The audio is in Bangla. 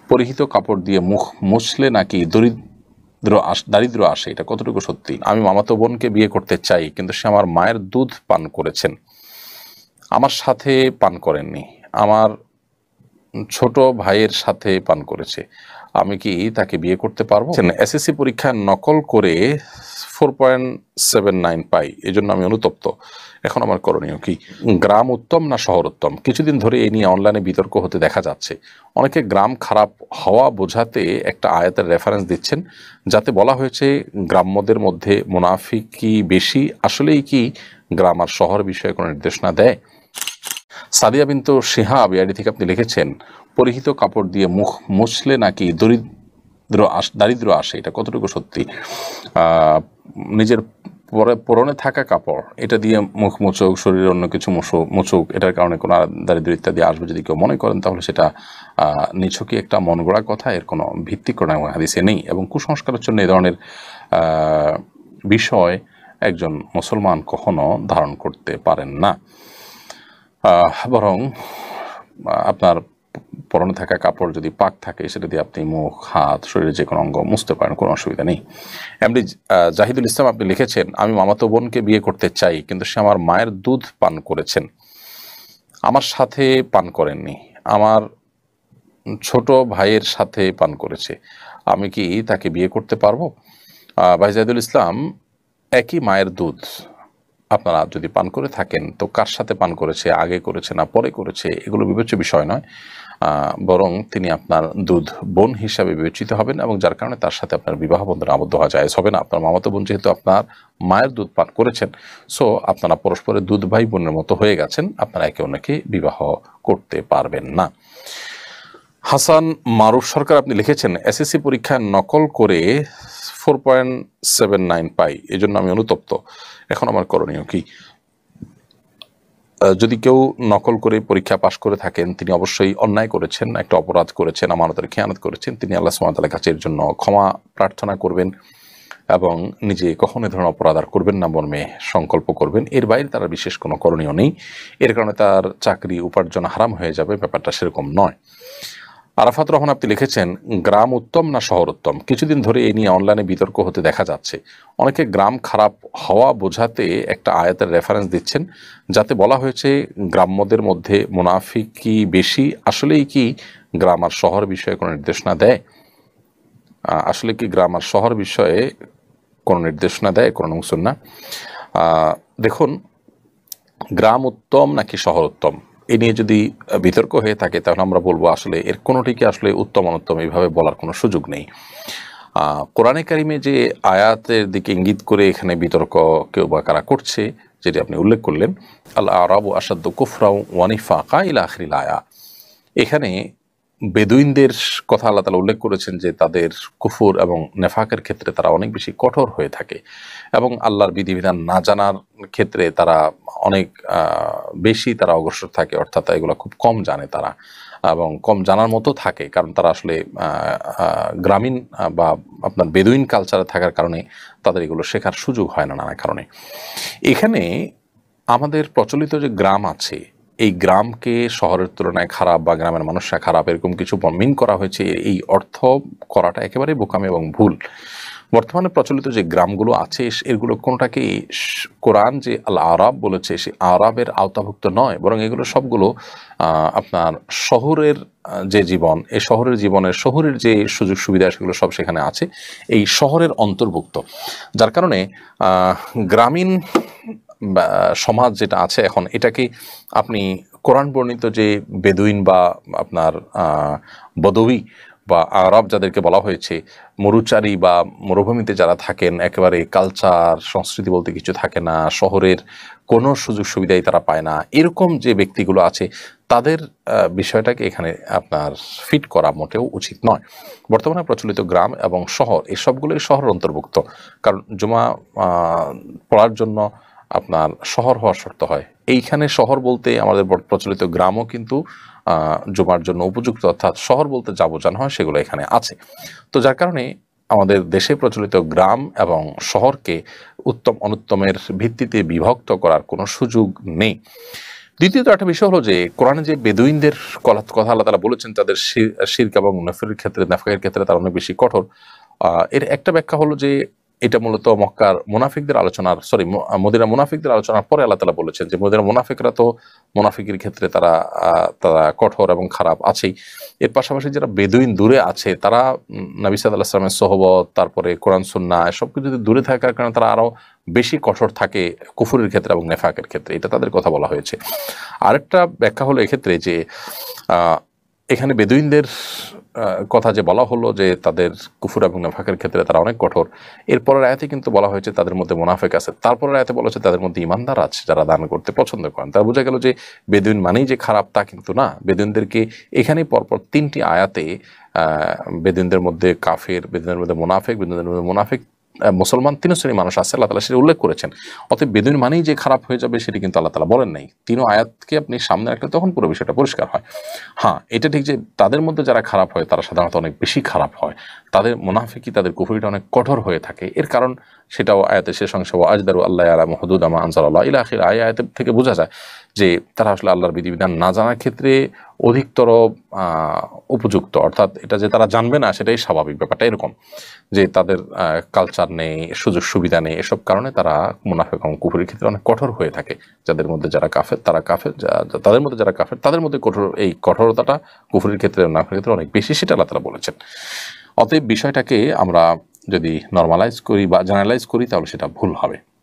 পরিহিত কাপড় দিয়ে মুখ মুছলে নাকি দারিদ্র আসে, এটা কতটুকু সত্যি? আমি মামাতো বোনকে বিয়ে করতে চাই, কিন্তু সে আমার মায়ের দুধ পান করেছেন, আমার সাথে পান করেননি, আমার ছোট ভাইয়ের সাথে পান করেছে, আমি কি তাকে বিয়ে করতে পারবো? এসএসসি পরীক্ষায় নকল করে 4.79 পাই, এজন্য আমি অনুতপ্ত, এখন আমার করণীয় কি? গ্রাম উত্তম না শহর উত্তম? কিছুদিন ধরে এই নিয়ে অনলাইনে বিতর্ক হতে দেখা যাচ্ছে। অনেকে গ্রাম খারাপ হওয়া বোঝাতে একটা আয়াতের রেফারেন্স দিচ্ছেন, যাতে বলা হয়েছে গ্রাম্যদের মধ্যে মুনাফিকি বেশি। আসলেই কি গ্রাম আর শহর বিষয়ে কোনো নির্দেশনা দেয়? সাদিয়া বিন্তু শিহাব বিআইডি থেকে আপনি লিখেছেন, পরিহিত কাপড় দিয়ে মুখ মুছলে নাকি দারিদ্র আসে, এটা কতটুকু সত্যি? নিজের পরনে থাকা কাপড় এটা দিয়ে মুখ মুছুক, শরীরে অন্য কিছু মুছুক, এটার কারণে কোনো দারিদ্র ইত্যাদি আসবে যদি কেউ মনে করেন, তাহলে সেটা নিছকই একটা মন গড়া কথা, এর কোনো ভিত্তি কোনো হাদিসে নেই। এবং কুসংস্কারের জন্য এই ধরনের বিষয় একজন মুসলমান কখনো ধারণ করতে পারেন না। বরং আপনার পরনে থাকা কাপড় যদি পাক থাকে, সেটা দিয়ে আপনি মুখ, হাত, শরীরের যে কোনো অঙ্গ মুছতে পারেন, কোনো অসুবিধা নেই। এমডি জাহিদুল ইসলাম আপনি লিখেছেন, আমি মামাতো বোনকে বিয়ে করতে চাই, কিন্তু সে আমার মায়ের দুধ পান করেছেন, আমার সাথে পান করেননি, আমার ছোট ভাইয়ের সাথে পান করেছে, আমি কি তাকে বিয়ে করতে পারবো? ভাই জাহিদুল ইসলাম, একই মায়ের দুধ আপনারা যদি পান করে থাকেন, তো কার সাথে পান করেছে, আগে করেছে না পরে করেছে, এগুলো বিবেচ্য বিষয় নয়। বরং তিনি আপনার দুধ বোন হিসাবে বিবেচিত হবেন, এবং যার কারণে তার সাথে আপনার বিবাহ বন্ধনে আবদ্ধ হওয়া জায়েজ হবে না। আপনার মামাতো বোন যেহেতু আপনার মায়ের দুধ পান করেছেন, সো আপনারা পরস্পরের দুধ ভাই বোনের মতো হয়ে গেছেন, আপনারা একে অন্যকে বিবাহ করতে পারবেন না। হাসান মারুফ সরকার আপনি লিখেছেন, এসএসসি পরীক্ষায় নকল করে 4.79 পাই, এজন্য আমি অনুতপ্ত, এখন আমার করণীয় কি? যদি কেউ নকল করে পরীক্ষা পাশ করে থাকেন, তিনি অবশ্যই অন্যায় করেছেন, একটা অপরাধ করেছেন, আমানতের খেয়ানত করেছেন। তিনি আল্লাহ সুবহানাহু ওয়া তাআলার কাছে এর জন্য ক্ষমা প্রার্থনা করবেন এবং নিজে কখনো এ ধরনের অপরাধ আর করবেন না মর্মে সংকল্প করবেন। এর বাইরে তার বিশেষ কোনো করণীয় নেই। এর কারণে তার চাকরি উপার্জন হারাম হয়ে যাবে, ব্যাপারটা সেরকম নয়। আরাফাত রহমান আপনি লিখেছেন, গ্রাম উত্তম না শহর উত্তম? কিছুদিন ধরে এই নিয়ে অনলাইনে বিতর্ক হতে দেখা যাচ্ছে। অনেকে গ্রাম খারাপ হওয়া বোঝাতে একটা আয়াতের রেফারেন্স দিচ্ছেন, যাতে বলা হয়েছে গ্রাম্যদের মধ্যে মুনাফিকি বেশি। আসলেই কি গ্রাম আর শহর বিষয়ে কোনো নির্দেশনা দেয়? আসলে কি গ্রাম আর শহর বিষয়ে কোনো নির্দেশনা দেয় কোরআন এবং সুন্নাহ? দেখুন, গ্রাম উত্তম নাকি শহর উত্তম, এ নিয়ে যদি বিতর্ক হয়ে থাকে, তাহলে আমরা বলবো আসলে এর কোনোটিকে আসলে উত্তম অনুত্তম এইভাবে বলার কোনো সুযোগ নেই। কোরআনে কারিমে যে আয়াতের দিকে ইঙ্গিত করে এখানে বিতর্ক কেউ বা কারা করছে, যেটি আপনি উল্লেখ করলেন, আল আরাবু আসাদ্দু কুফরাও ওয়া নিফাকা ইলা আখিরিল আয়া, এখানে বেদুইনদের কথা আল্লাহ তাআলা উল্লেখ করেছেন যে তাদের কুফর এবং নেফাকের ক্ষেত্রে তারা অনেক বেশি কঠোর হয়ে থাকে, এবং আল্লাহর বিধিবিধান না জানার ক্ষেত্রে তারা অনেক বেশি তারা অগ্রসর থাকে, অর্থাৎ এগুলো খুব কম জানে তারা, এবং কম জানার মতো থাকে, কারণ তারা আসলে গ্রামীণ বা আপনার বেদুইন কালচারে থাকার কারণে তাদের এগুলো শেখার সুযোগ হয় না নানা কারণে। এখানে আমাদের প্রচলিত যে গ্রাম আছে, এই গ্রামকে শহরের তুলনায় খারাপ বা গ্রামের মানুষরা খারাপ এরকম কিছু মিন করা হয়েছে, এই অর্থ করাটা একেবারেই বোকামি এবং ভুল। বর্তমানে প্রচলিত যে গ্রামগুলো আছে, এগুলো কোনোটাকেই কোরআন যে আল আরাব বলেছে সে আরাবের আওতাভুক্ত নয়, বরং এগুলো সবগুলো আপনার শহরের যে জীবন, এই শহরের জীবনের শহরের যে সুযোগ সুবিধা সেগুলো সব সেখানে আছে, এই শহরের অন্তর্ভুক্ত। যার কারণে গ্রামীণ সমাজ যেটা আছে এখন, এটাকে আপনি কোরআন বর্ণিত যে বেদুইন বা আপনার বদবী বা আরব যাদেরকে বলা হয়েছে, মরুচারী বা মরুভূমিতে যারা থাকেন, একেবারে কালচার সংস্কৃতি বলতে কিছু থাকে না, শহরের কোনো সুযোগ সুবিধাই তারা পায় না, এরকম যে ব্যক্তিগুলো আছে, তাদের বিষয়টাকে এখানে আপনার ফিট করা মোটেও উচিত নয়। বর্তমানে প্রচলিত গ্রাম এবং শহর, এই সবগুলোই শহরের অন্তর্ভুক্ত, কারণ জুমা পড়ার জন্য আপনার শহর হওয়ার শর্ত হয়। এইখানে শহর বলতে আমাদের প্রচলিত গ্রামও কিন্তু জুমার জন্য উপযুক্ত, অর্থাৎ শহর বলতে যা বোঝানো হয় সেগুলো এখানে আছে। তো যার কারণে আমাদের দেশে প্রচলিত গ্রাম এবং শহরকে উত্তম অনুত্তমের ভিত্তিতে বিভক্ত করার কোনো সুযোগ নেই। দ্বিতীয়ত একটা বিষয় হলো যে কোরআনে যে বেদুইনদের কথা আল্লাহ তাআলা বলেছেন তাদের শিরক এবং নাফাকের ক্ষেত্রে তারা অনেক বেশি কঠোর। এর একটা ব্যাখ্যা হলো যে এটা মূলত মক্কার মুনাফিকদের আলোচনার মদিনা মুনাফিকদের আলোচনার পরে আল্লাহ তাআলা বলেছেন যে মদিনা মুনাফিকরা তো মুনাফিকের ক্ষেত্রে তারা কঠোর এবং খারাপ আছেই। এর পাশাপাশি যারা বেদুইন দূরে আছে তারা নবী সাল্লাল্লাহু আলাইহি ওয়াসাল্লামের সোহবত, তারপরে কোরআন সুন্নাহ এসব কিছু দূরে থাকার কারণে তারা আরো বেশি কঠোর থাকে কুফরের ক্ষেত্রে এবং নেফাকের ক্ষেত্রে, এটা তাদের কথা বলা হয়েছে। আরেকটা ব্যাখ্যা হলো এক্ষেত্রে যে এখানে বেদুইনদের কথা যে বলা হলো যে তাদের কুফর এবং নেফাকের ক্ষেত্রে তারা অনেক কঠোর, এরপরের আয়াতে কিন্তু বলা হয়েছে তাদের মধ্যে মুনাফিক আছে, তারপরের আয়াতে বলা হয়েছে তাদের মধ্যে ইমানদার আছে যারা দান করতে পছন্দ করেন। তার বোঝা গেল যে বেদুইন মানেই যে খারাপ তা কিন্তু না। বেদুইনদেরকে এখানেই পরপর 3টি আয়াতে বেদুইনদের মধ্যে কাফের, বেদুইনদের মধ্যে মুনাফিক মুসলমান 3 শ্রেণীর মানুষ আছে, আল্লাহ তাআলা সেটা উল্লেখ করেছেন। অতএব বেদুইন মানেই যে খারাপ হয়ে যাবে সেটি কিন্তু আল্লাহ তাআলা বলেন নাই। 3 আয়াতকে আপনি সামনে রাখলে তখন পুরো বিষয়টা পরিষ্কার হয়। হ্যাঁ, এটা ঠিক যে তাদের মধ্যে যারা খারাপ হয় তারা সাধারণত অনেক বেশি খারাপ হয়, তাদের মুনাফিকি, তাদের কুফরিটা অনেক কঠোর হয়ে থাকে। এর কারণ সেটাও আয়াতের শেষ অংশ আজদারু আল্লাহ আলাম হুদুদ আমা আনজালাল্লাহ ইলা আখির আয়াত থেকে বোঝা যায় যে তারা আসলে আল্লাহর বিধিবিধান না জানার ক্ষেত্রে অধিকতর উপযুক্ত, অর্থাৎ এটা যে তারা জানবে না সেটাই স্বাভাবিক। ব্যাপারটা এরকম যে তাদের কালচার নেই, সুযোগ সুবিধা নেই, এসব কারণে তারা মুনাফিক এবং কুফরির ক্ষেত্রে অনেক কঠোর হয়ে থাকে। যাদের মধ্যে যারা কাফের তারা কাফের, তাদের মধ্যে যারা কাফের তাদের মধ্যে এই কঠোরতাটা কুফরির ক্ষেত্রে মুনাফিকের ক্ষেত্রে অনেক বেশি, সেটা আল্লাহ তাআলা বলেছেন। অতএব বিষয়টাকে আমরা যদি নরমালাইজ করি বা জেনারেলাইজ করি তাহলে সেটা ভুল হবে।